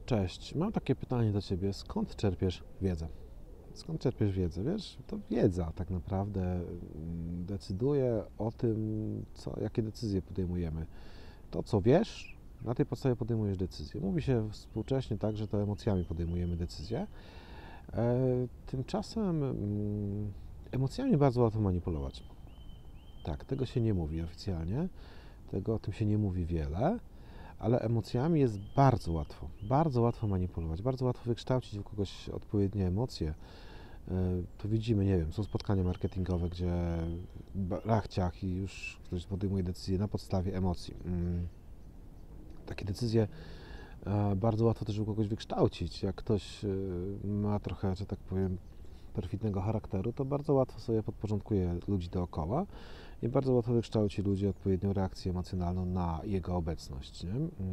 Cześć, mam takie pytanie do Ciebie. Skąd czerpiesz wiedzę? Skąd czerpiesz wiedzę? Wiesz, to wiedza tak naprawdę decyduje o tym, jakie decyzje podejmujemy. To, co wiesz, na tej podstawie podejmujesz decyzje. Mówi się współcześnie tak, że to emocjami podejmujemy decyzje. Tymczasem emocjami bardzo łatwo manipulować. Tak, tego się nie mówi oficjalnie, o tym się nie mówi wiele. Ale emocjami jest bardzo łatwo manipulować, bardzo łatwo wykształcić u kogoś odpowiednie emocje. To widzimy, nie wiem, są spotkania marketingowe, gdzie rachciach i już ktoś podejmuje decyzje na podstawie emocji. Takie decyzje bardzo łatwo też u kogoś wykształcić. Jak ktoś ma trochę, że tak powiem, perfidnego charakteru, to bardzo łatwo sobie podporządkuje ludzi dookoła i bardzo łatwo wykształci ludzi odpowiednią reakcję emocjonalną na jego obecność. Nie?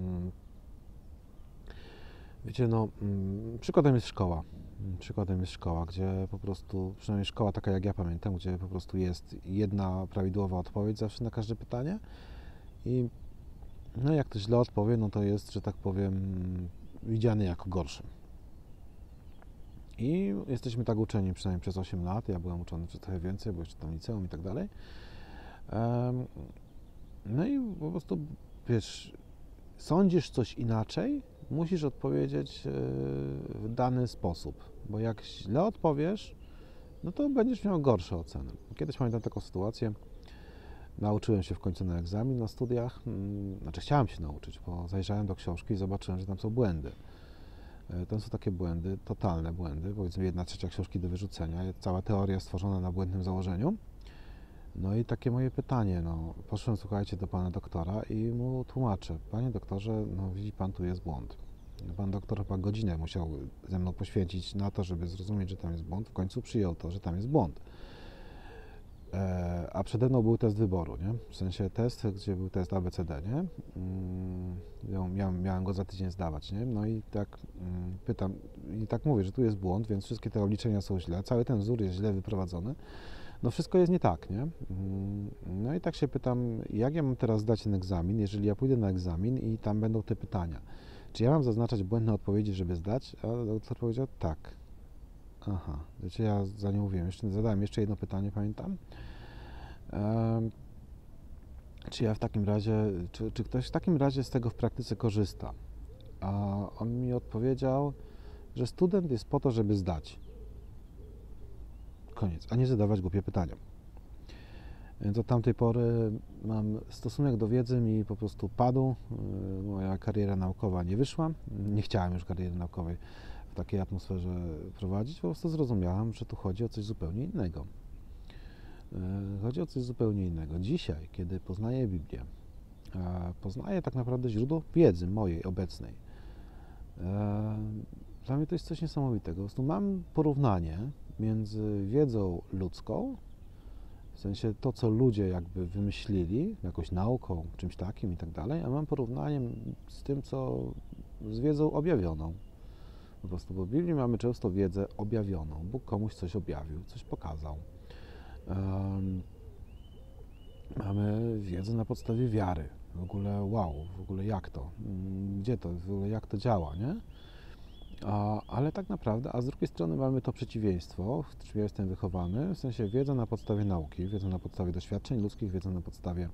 Wiecie, przykładem jest szkoła. Przykładem jest szkoła, gdzie po prostu, przynajmniej szkoła taka jak ja pamiętam, gdzie po prostu jest jedna prawidłowa odpowiedź zawsze na każde pytanie i jak ktoś źle odpowie, no to jest, że tak powiem, widziany jako gorszy. I jesteśmy tak uczeni przynajmniej przez 8 lat, ja byłem uczony przez trochę więcej, bo jeszcze tam liceum i tak dalej. No i po prostu, wiesz, sądzisz coś inaczej, musisz odpowiedzieć w dany sposób, bo jak źle odpowiesz, no to będziesz miał gorsze oceny. Kiedyś pamiętam taką sytuację, nauczyłem się w końcu na egzamin na studiach, znaczy chciałem się nauczyć, bo zajrzałem do książki i zobaczyłem, że tam są błędy. Tam są takie błędy, totalne błędy, powiedzmy 1/3 książki do wyrzucenia, cała teoria stworzona na błędnym założeniu. No i takie moje pytanie, poszłem, słuchajcie, do pana doktora i mu tłumaczę, panie doktorze, widzi pan, tu jest błąd. Pan doktor chyba godzinę musiał ze mną poświęcić na to, żeby zrozumieć, że tam jest błąd, w końcu przyjął to, że tam jest błąd. A przede mną był test wyboru, nie? W sensie test, gdzie był test ABCD, nie? Miałem go za tydzień zdawać, nie? No i tak pytam, i tak mówię, że tu jest błąd, więc wszystkie te obliczenia są źle, cały ten wzór jest źle wyprowadzony, wszystko jest nie tak, nie? No i tak się pytam, jak ja mam teraz zdać ten egzamin, jeżeli ja pójdę na egzamin i tam będą te pytania. Czy ja mam zaznaczać błędne odpowiedzi, żeby zdać? A doktor powiedział tak. Aha, wiecie, ja za nie mówiłem, zadałem jeszcze jedno pytanie, pamiętam. Czy ja w takim razie, czy ktoś w takim razie z tego w praktyce korzysta? A on mi odpowiedział, że student jest po to, żeby zdać. Koniec, a nie zadawać głupie pytania. Więc od tamtej pory mam stosunek do wiedzy mi po prostu padł. Moja kariera naukowa nie wyszła. Nie chciałem już kariery naukowej w takiej atmosferze prowadzić. Po prostu zrozumiałem, że tu chodzi o coś zupełnie innego. Chodzi o coś zupełnie innego. Dzisiaj, kiedy poznaję Biblię, poznaję tak naprawdę źródło wiedzy mojej obecnej. Dla mnie to jest coś niesamowitego. Po prostu mam porównanie między wiedzą ludzką, w sensie to, co ludzie jakby wymyślili, jakąś nauką, czymś takim i tak dalej, a mam porównanie z tym, z wiedzą objawioną. Po prostu, bo w Biblii mamy często wiedzę objawioną. Bóg komuś coś objawił, coś pokazał. Mamy wiedzę na podstawie wiary. W ogóle wow, w ogóle jak to? Gdzie to? W ogóle jak to działa, nie? Ale tak naprawdę, a z drugiej strony mamy to przeciwieństwo, w czym ja jestem wychowany, w sensie wiedza na podstawie nauki, wiedza na podstawie doświadczeń ludzkich, wiedza na podstawie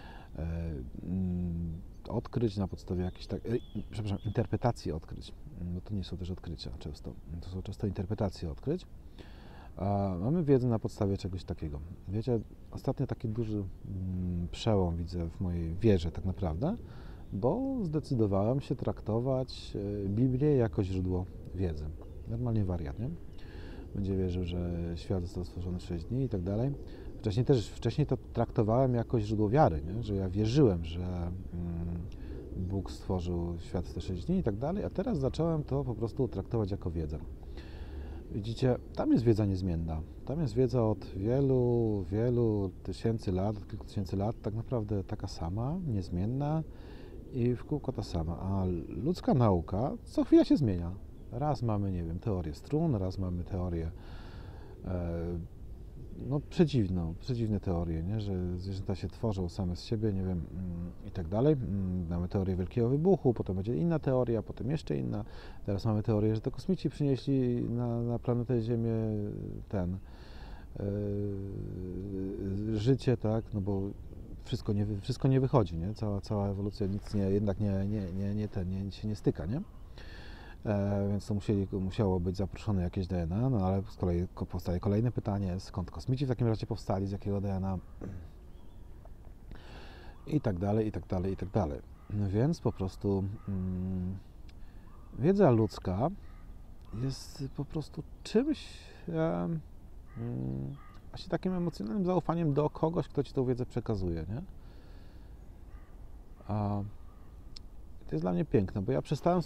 odkryć, na podstawie jakichś interpretacji odkryć. No to nie są też odkrycia często, to są często interpretacje odkryć. Mamy wiedzę na podstawie czegoś takiego. Wiecie, ostatnio taki duży przełom widzę w mojej wierze tak naprawdę, bo zdecydowałem się traktować Biblię jako źródło wiedzy. Normalnie wariat, nie? Będzie wierzył, że świat został stworzony w 6 dni i tak dalej. Wcześniej to traktowałem jako źródło wiary, nie? Że ja wierzyłem, że Bóg stworzył świat w te 6 dni i tak dalej, a teraz zacząłem to po prostu traktować jako wiedzę. Widzicie, tam jest wiedza niezmienna. Tam jest wiedza od wielu tysięcy lat, od kilku tysięcy lat, tak naprawdę taka sama, niezmienna i w kółko ta sama. A ludzka nauka co chwila się zmienia. Raz mamy, nie wiem, teorię strun, raz mamy teorię no, przedziwne teorie, nie? Że zwierzęta się tworzą same z siebie, nie wiem, i tak dalej. Mamy teorię wielkiego wybuchu, potem będzie inna teoria, potem jeszcze inna. Teraz mamy teorię, że to kosmici przynieśli na planetę Ziemię życie, tak, no bo wszystko nie wychodzi, nie? Cała ewolucja jednak się nie styka, nie? Więc to musiało być zaproszone jakieś DNA, no ale z kolei powstaje kolejne pytanie, skąd kosmici w takim razie powstali, z jakiego DNA i tak dalej, i tak dalej, i tak dalej. No więc po prostu wiedza ludzka jest po prostu czymś właśnie takim emocjonalnym zaufaniem do kogoś, kto ci tą wiedzę przekazuje, nie? A to jest dla mnie piękne, bo ja przestałem,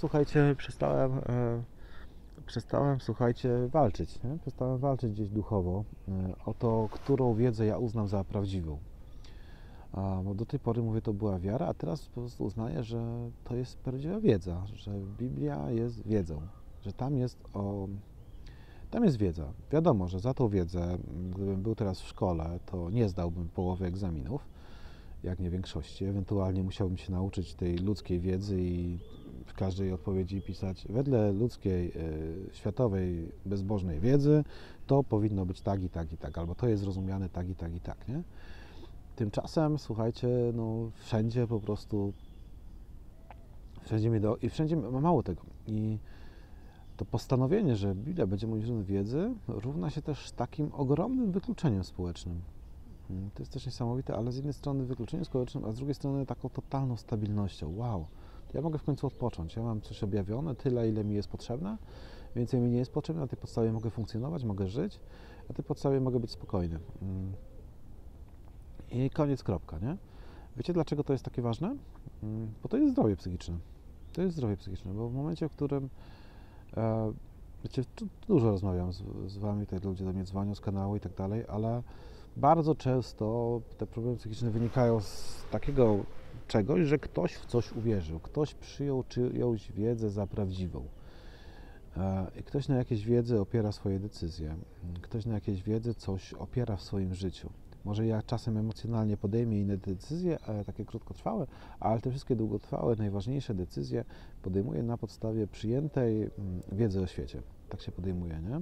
słuchajcie, walczyć, nie? Przestałem walczyć gdzieś duchowo o to, którą wiedzę ja uznam za prawdziwą. Bo do tej pory, mówię, to była wiara, a teraz po prostu uznaję, że to jest prawdziwa wiedza, że Biblia jest wiedzą, że tam jest wiedza. Wiadomo, że za tą wiedzę, gdybym był teraz w szkole, to nie zdałbym połowy egzaminów, jak nie większości. Ewentualnie musiałbym się nauczyć tej ludzkiej wiedzy i w każdej odpowiedzi pisać wedle ludzkiej, światowej, bezbożnej wiedzy, to powinno być tak i tak i tak, albo to jest zrozumiane tak i tak i tak, nie? Tymczasem, słuchajcie, no wszędzie po prostu, wszędzie mało tego. I to postanowienie, że Biblia będzie moim źródłem wiedzy, równa się też takim ogromnym wykluczeniem społecznym. To jest też niesamowite, ale z jednej strony wykluczeniem społecznym, a z drugiej strony taką totalną stabilnością. Wow, ja mogę w końcu odpocząć, ja mam coś objawione, tyle, ile mi jest potrzebne, więcej mi nie jest potrzebne, na tej podstawie mogę funkcjonować, mogę żyć, na tej podstawie mogę być spokojny. I koniec, kropka, nie? Wiecie, dlaczego to jest takie ważne? Bo to jest zdrowie psychiczne. To jest zdrowie psychiczne, bo w momencie, w którym wiecie, dużo rozmawiam z wami, tutaj ludzie do mnie dzwonią z kanału i tak dalej, ale bardzo często te problemy psychiczne wynikają z takiego czegoś, że ktoś w coś uwierzył, ktoś przyjął czyjąś wiedzę za prawdziwą. I ktoś na jakiejś wiedzy opiera swoje decyzje, ktoś na jakiejś wiedzy coś opiera w swoim życiu. Może ja czasem emocjonalnie podejmę inne decyzje, takie krótkotrwałe, ale te wszystkie długotrwałe, najważniejsze decyzje podejmuję na podstawie przyjętej wiedzy o świecie. Tak się podejmuje, nie?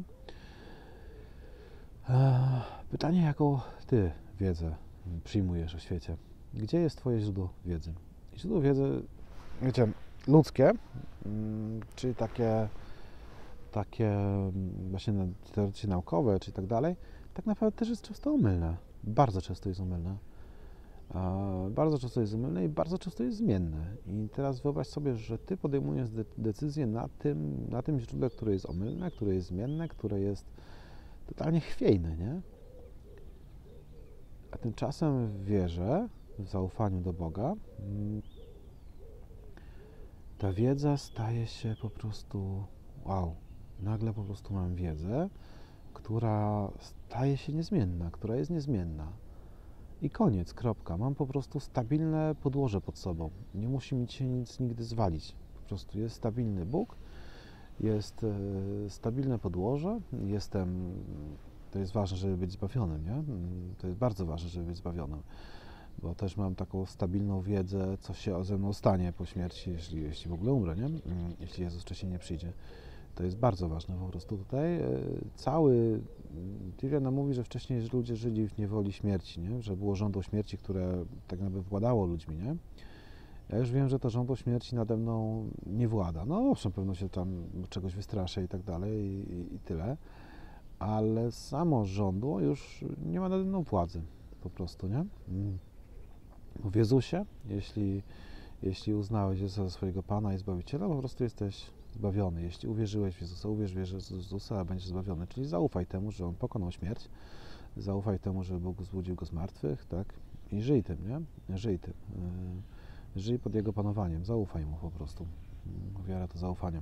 Pytanie, jaką ty wiedzę przyjmujesz o świecie? Gdzie jest twoje źródło wiedzy? Źródło wiedzy, wiecie, ludzkie, czyli takie właśnie teoretycznie naukowe, czy tak dalej, tak naprawdę też jest często omylne. Bardzo często jest omylne. Bardzo często jest omylne i bardzo często jest zmienne. I teraz wyobraź sobie, że ty podejmujesz decyzję na tym źródle, które jest omylne, które jest zmienne, które jest totalnie chwiejne, nie? A tymczasem w wierze, w zaufaniu do Boga, ta wiedza staje się po prostu wow. Nagle po prostu mam wiedzę, która staje się niezmienna, która jest niezmienna. I koniec, kropka. Mam po prostu stabilne podłoże pod sobą. Nie musi mi się nic nigdy zwalić. Po prostu jest stabilny Bóg, jest stabilne podłoże, to jest ważne, żeby być zbawionym, nie? To jest bardzo ważne, żeby być zbawionym, bo też mam taką stabilną wiedzę, co się ze mną stanie po śmierci, jeśli w ogóle umrę, nie? Jeśli Jezus wcześniej nie przyjdzie. To jest bardzo ważne po prostu tutaj. Biblia nam mówi, że wcześniej ludzie żyli w niewoli śmierci, nie? Że było żądło śmierci, które tak naprawdę władało ludźmi, nie? Ja już wiem, że to żądło śmierci nade mną nie włada. No owszem, pewno się tam czegoś wystraszę i tak dalej i tyle, ale samo żądło już nie ma nade mną władzy po prostu, nie? Bo w Jezusie, jeśli uznałeś Jezusa za swojego Pana i Zbawiciela, po prostu jesteś zbawiony. Jeśli uwierzyłeś w Jezusa, uwierz w Jezusa, a będziesz zbawiony. Czyli zaufaj temu, że On pokonał śmierć, zaufaj temu, że Bóg zbudził Go z martwych, tak? I żyj tym, nie? Żyj tym. Żyj pod Jego panowaniem, zaufaj Mu po prostu. Wiara to zaufanie.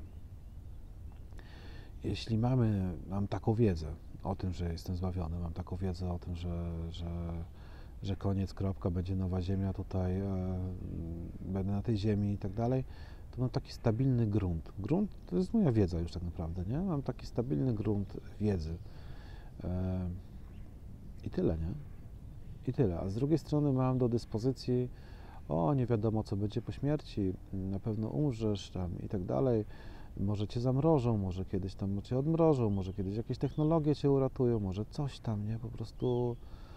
Jeśli mam taką wiedzę o tym, że jestem zbawiony, mam taką wiedzę o tym, że koniec, kropka, będzie nowa ziemia tutaj, będę na tej ziemi i tak dalej, to mam taki stabilny grunt. Grunt to jest moja wiedza już tak naprawdę, nie? Mam taki stabilny grunt wiedzy. I tyle, nie? I tyle. A z drugiej strony mam do dyspozycji, nie wiadomo co będzie po śmierci, na pewno umrzesz tam i tak dalej, może cię zamrożą, może kiedyś tam cię odmrożą, może kiedyś jakieś technologie cię uratują, może coś tam, nie? Po prostu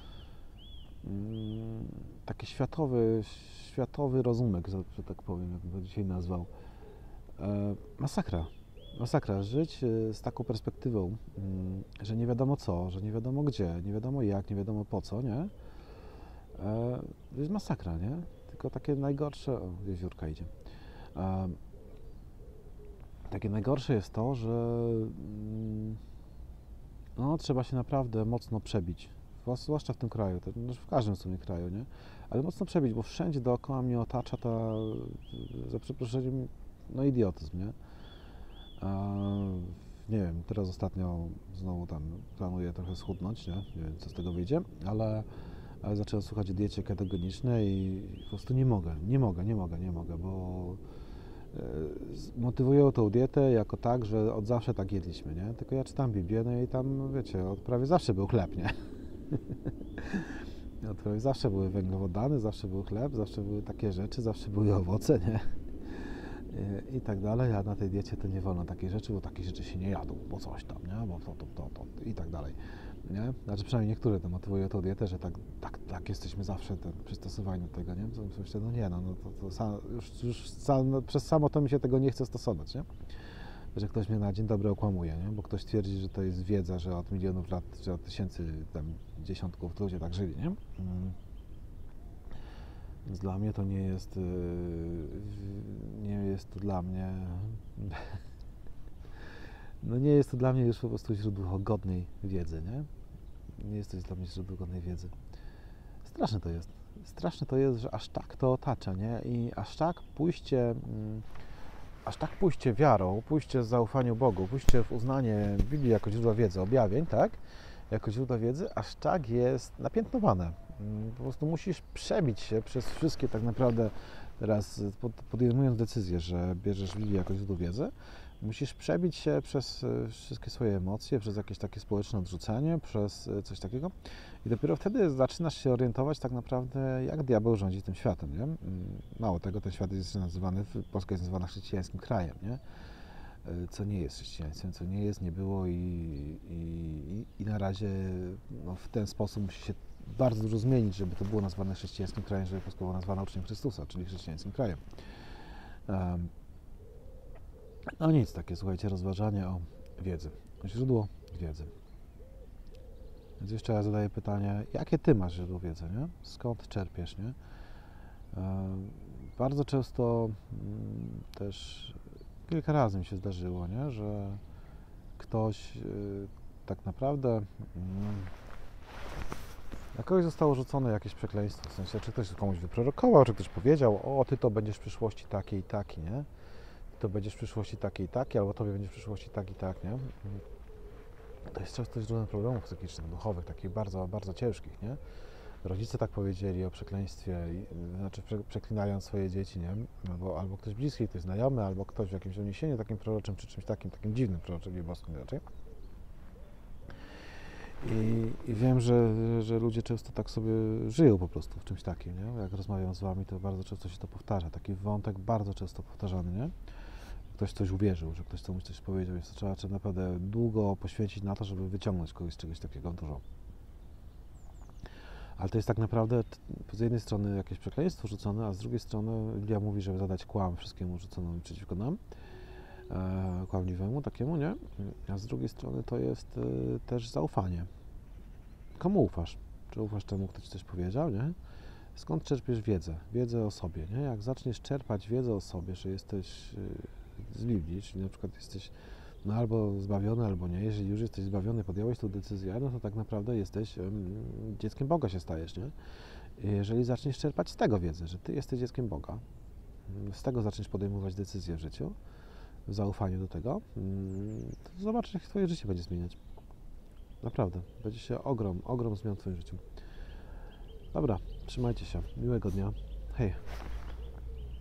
taki światowy rozumek, że tak powiem, jak bym to dzisiaj nazwał. Masakra. Masakra. Żyć z taką perspektywą, że nie wiadomo co, że nie wiadomo gdzie, nie wiadomo jak, nie wiadomo po co, nie? To jest masakra, nie? Tylko takie najgorsze... O, jeziórka idzie. Takie najgorsze jest to, że trzeba się naprawdę mocno przebić. Zwłaszcza w tym kraju, w każdym w sumie kraju, nie? Ale mocno przebić, bo wszędzie dookoła mnie otacza za przeproszeniem, idiotyzm, nie? Nie wiem, teraz ostatnio znowu tam planuję trochę schudnąć, nie? Nie wiem, co z tego wyjdzie, ale zacząłem słuchać o diecie ketogenicznej i po prostu nie mogę, bo motywują tą dietę jako tak, że od zawsze tak jedliśmy, nie? Tylko ja czytam Biblię, no i tam, wiecie, od prawie zawsze był chleb, nie? Od prawie zawsze były węglowodany, zawsze był chleb, zawsze były takie rzeczy, zawsze były owoce, nie? I tak dalej, a na tej diecie to nie wolno takich rzeczy, bo takie rzeczy się nie jadą, bo coś tam, nie? Bo to i tak dalej, nie? Znaczy przynajmniej niektóre to motywują tą dietę, że tak jesteśmy zawsze przystosowani do tego, nie? Myślę, przez samo to mi się tego nie chce stosować, nie? Że ktoś mnie na dzień dobry okłamuje, nie? Bo ktoś twierdzi, że to jest wiedza, że od milionów lat, czy od tysięcy, tam dziesiątków ludzie tak żyli, nie? Więc dla mnie to nie jest to dla mnie nie jest to dla mnie już po prostu źródło godnej wiedzy, nie? Nie jest to dla mnie źródło godnej wiedzy. Straszne to jest, że aż tak to otacza, nie? I aż tak pójście wiarą, pójście w zaufaniu Bogu, pójście w uznanie Biblii jako źródła wiedzy, objawień, tak? Jako źródła wiedzy, aż tak jest napiętnowane. Po prostu musisz przebić się przez wszystkie tak naprawdę, teraz podejmując decyzję, że bierzesz Biblię jako źródło wiedzy, musisz przebić się przez wszystkie swoje emocje, przez jakieś takie społeczne odrzucenie, przez coś takiego i dopiero wtedy zaczynasz się orientować tak naprawdę, jak diabeł rządzi tym światem, nie? Mało tego, ten świat jest nazywany, Polska jest nazywana chrześcijańskim krajem, nie? Co nie jest chrześcijaństwem, co nie jest, nie było i na razie w ten sposób musi się bardzo dużo zmienić, żeby to było nazwane chrześcijańskim krajem, żeby Polska była nazwana uczniem Chrystusa, czyli chrześcijańskim krajem. Nic, takie, słuchajcie, rozważanie o wiedzy, źródło wiedzy. Więc jeszcze raz zadaję pytanie, jakie ty masz źródło wiedzy, nie? Skąd czerpiesz, nie? Bardzo często też kilka razy mi się zdarzyło, nie? Że ktoś tak naprawdę na kogoś zostało rzucone jakieś przekleństwo, w sensie, czy ktoś komuś wyprorokował, czy ktoś powiedział, ty to będziesz w przyszłości taki i taki, nie? To będziesz w przyszłości taki i taki, albo tobie będzie w przyszłości tak i tak, nie? To jest często źródłem problemów psychicznych, duchowych, takich bardzo, bardzo ciężkich, nie? Rodzice tak powiedzieli o przekleństwie, znaczy przeklinając swoje dzieci, nie? Albo ktoś bliski, ktoś znajomy, albo ktoś w jakimś uniesieniu takim proroczym, czy czymś takim dziwnym proroczym, nieboskim raczej. I wiem, że ludzie często tak sobie żyją po prostu w czymś takim, nie? Jak rozmawiam z wami, to bardzo często się to powtarza. Taki wątek bardzo często powtarzany, nie? Ktoś coś uwierzył, że ktoś komuś coś powiedział, więc trzeba naprawdę długo poświęcić na to, żeby wyciągnąć kogoś z czegoś takiego dużo. Ale to jest tak naprawdę z jednej strony jakieś przekleństwo rzucone, a z drugiej strony Biblia mówi, żeby zadać kłam wszystkiemu rzuconemu przeciwko nam, kłamliwemu takiemu, nie? A z drugiej strony to jest też zaufanie. Komu ufasz? Czy ufasz temu, kto ci coś powiedział, nie? Skąd czerpiesz wiedzę? Wiedzę o sobie, nie? Jak zaczniesz czerpać wiedzę o sobie, że jesteś z Biblii, czyli na przykład jesteś albo zbawiony, albo nie. Jeżeli już jesteś zbawiony, podjąłeś tę decyzję, no to tak naprawdę jesteś dzieckiem Boga się stajesz, nie? Jeżeli zaczniesz czerpać z tego wiedzę, że ty jesteś dzieckiem Boga, z tego zaczniesz podejmować decyzje w życiu, w zaufaniu do tego, to zobaczysz, jak twoje życie będzie zmieniać. Naprawdę. Będzie się ogrom zmian w twoim życiu. Dobra, trzymajcie się. Miłego dnia. Hej.